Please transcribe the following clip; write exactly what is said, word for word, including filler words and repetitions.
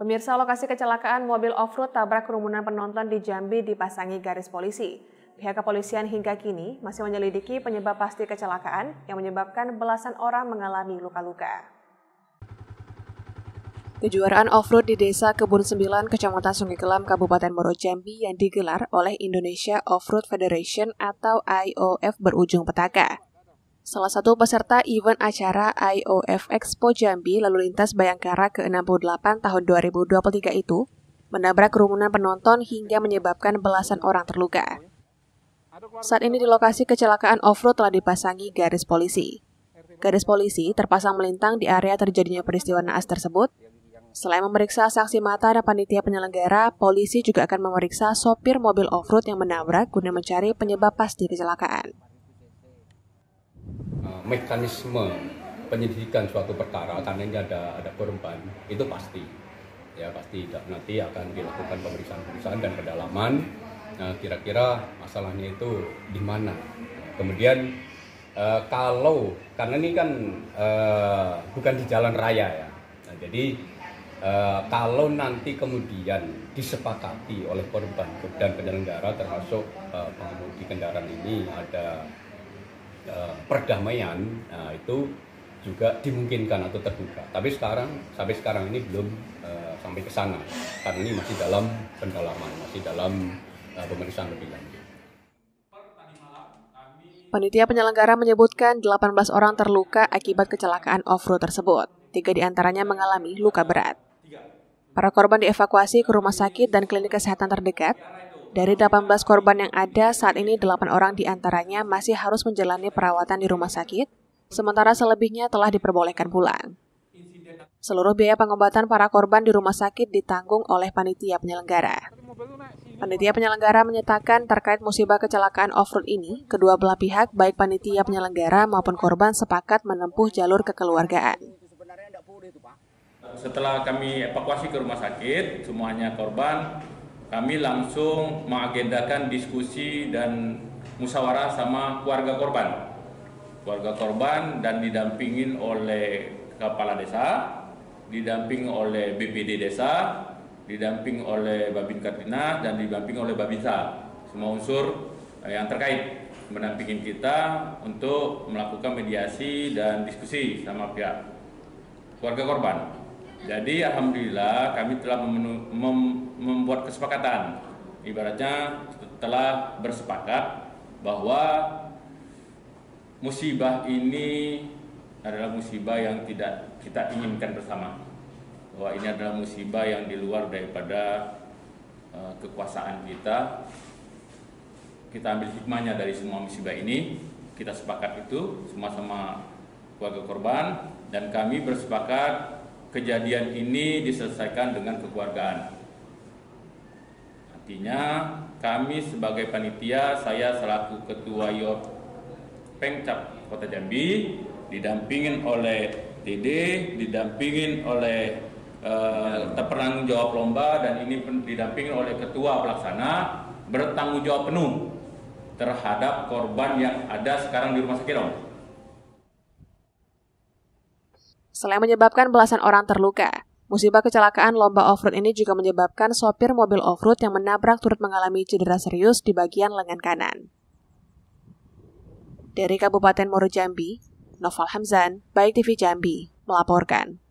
Pemirsa, lokasi kecelakaan mobil off-road tabrak kerumunan penonton di Jambi dipasangi garis polisi. Pihak kepolisian hingga kini masih menyelidiki penyebab pasti kecelakaan yang menyebabkan belasan orang mengalami luka-luka. Kejuaraan off-road di Desa Kebun Sembilan, Kecamatan Sungai Kelam, Kabupaten Muaro Jambi yang digelar oleh Indonesia Off-Road Federation atau I O F berujung petaka. Salah satu peserta event acara I O F Expo Jambi Lalu Lintas Bayangkara ke enam puluh delapan tahun dua ribu dua puluh tiga itu menabrak kerumunan penonton hingga menyebabkan belasan orang terluka. Saat ini di lokasi kecelakaan off-road telah dipasangi garis polisi. Garis polisi terpasang melintang di area terjadinya peristiwa naas tersebut. Selain memeriksa saksi mata dan panitia penyelenggara, polisi juga akan memeriksa sopir mobil off-road yang menabrak guna mencari penyebab pasti kecelakaan. Mekanisme penyelidikan suatu perkara karena ini ada ada korban itu pasti ya pasti nanti akan dilakukan pemeriksaan-pemeriksaan dan pendalaman. Nah, kira-kira masalahnya itu di mana. Kemudian uh, kalau karena ini kan uh, bukan di jalan raya ya, nah, jadi uh, kalau nanti kemudian disepakati oleh korban dan penyelenggara termasuk uh, pengemudi kendaraan ini ada Uh, perdamaian, nah, itu juga dimungkinkan atau terbuka. Tapi sekarang sampai sekarang ini belum uh, sampai ke sana karena ini masih dalam pendalaman, masih dalam uh, pemeriksaan lebih lanjut. Panitia penyelenggara menyebutkan delapan belas orang terluka akibat kecelakaan off-road tersebut. Tiga di antaranya mengalami luka berat. Para korban dievakuasi ke rumah sakit dan klinik kesehatan terdekat. Dari delapan belas korban yang ada, saat ini delapan orang di antaranya masih harus menjalani perawatan di rumah sakit, sementara selebihnya telah diperbolehkan pulang. Seluruh biaya pengobatan para korban di rumah sakit ditanggung oleh panitia penyelenggara. Panitia penyelenggara menyatakan terkait musibah kecelakaan off-road ini, kedua belah pihak, baik panitia penyelenggara maupun korban sepakat menempuh jalur kekeluargaan. Setelah kami evakuasi ke rumah sakit, semuanya korban, kami langsung mengagendakan diskusi dan musyawarah sama keluarga korban. Keluarga korban dan didampingin oleh kepala desa, didamping oleh B P D desa, didamping oleh Babinka Dinas dan didamping oleh Babinsa. Semua unsur yang terkait mendampingin kita untuk melakukan mediasi dan diskusi sama pihak keluarga korban. Jadi alhamdulillah kami telah memenu, mem, membuat kesepakatan, ibaratnya telah bersepakat bahwa musibah ini adalah musibah yang tidak kita inginkan bersama. Bahwa ini adalah musibah yang di luar daripada uh, kekuasaan kita. Kita ambil hikmahnya dari semua musibah ini, kita sepakat itu sama-sama keluarga korban dan kami bersepakat kejadian ini diselesaikan dengan kekeluargaan. Artinya kami sebagai panitia, saya selaku Ketua I O F Pengcap Kota Jambi, didampingin oleh D D, didampingin oleh uh, penanggung jawab lomba dan ini didampingin oleh Ketua Pelaksana, bertanggung jawab penuh terhadap korban yang ada sekarang di rumah sakit Om. Selain menyebabkan belasan orang terluka, musibah kecelakaan lomba off-road ini juga menyebabkan sopir mobil off-road yang menabrak turut mengalami cedera serius di bagian lengan kanan. Dari Kabupaten Muaro Jambi, Noval Hamzan, Baik T V Jambi, melaporkan.